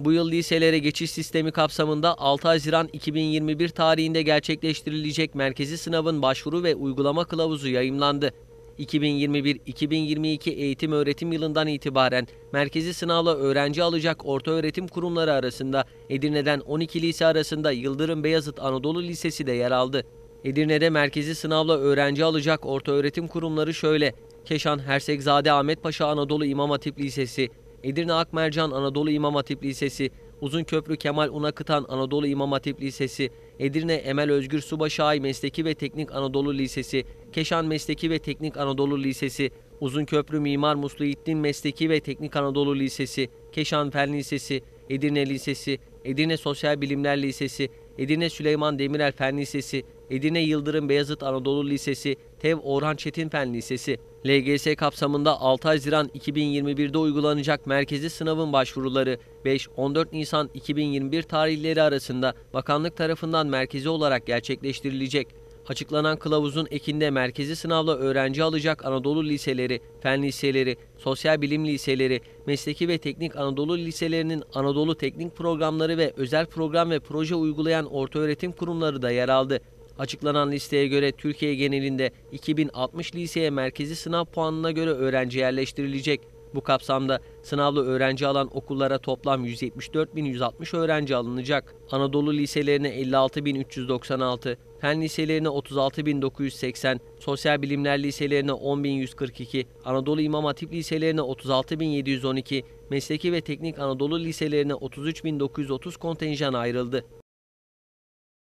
Bu yıl liselere geçiş sistemi kapsamında 6 Haziran 2021 tarihinde gerçekleştirilecek merkezi sınavın başvuru ve uygulama kılavuzu yayımlandı. 2021-2022 eğitim öğretim yılından itibaren merkezi sınavla öğrenci alacak ortaöğretim kurumları arasında Edirne'den 12 lise arasında Yıldırım Beyazıt Anadolu Lisesi de yer aldı. Edirne'de merkezi sınavla öğrenci alacak ortaöğretim kurumları şöyle: Keşan Hersekzade Ahmet Paşa Anadolu İmam Hatip Lisesi, Edirne Akmercan Anadolu İmam Hatip Lisesi, Uzunköprü Kemal Unakıtan Anadolu İmam Hatip Lisesi, Edirne Emel Özgür Subaşıay Mesleki ve Teknik Anadolu Lisesi, Keşan Mesleki ve Teknik Anadolu Lisesi, Uzunköprü Mimar Musluhiddin Mesleki ve Teknik Anadolu Lisesi, Keşan Fen Lisesi, Edirne Lisesi, Edirne Sosyal Bilimler Lisesi, Edirne Süleyman Demirel Fen Lisesi, Edirne Yıldırım Beyazıt Anadolu Lisesi, TEV Orhan Çetin Fen Lisesi. LGS kapsamında 6 Haziran 2021'de uygulanacak merkezi sınavın başvuruları 5-14 Nisan 2021 tarihleri arasında bakanlık tarafından merkezi olarak gerçekleştirilecek. Açıklanan kılavuzun ekinde merkezi sınavla öğrenci alacak Anadolu liseleri, fen liseleri, sosyal bilim liseleri, mesleki ve teknik Anadolu liselerinin Anadolu teknik programları ve özel program ve proje uygulayan ortaöğretim kurumları da yer aldı. Açıklanan listeye göre Türkiye genelinde 2060 liseye merkezi sınav puanına göre öğrenci yerleştirilecek. Bu kapsamda sınavla öğrenci alan okullara toplam 174.160 öğrenci alınacak. Anadolu liselerine 56.396, fen liselerine 36.980, sosyal bilimler liselerine 10.142, Anadolu İmam Hatip liselerine 36.712, mesleki ve teknik Anadolu liselerine 33.930 kontenjan ayrıldı.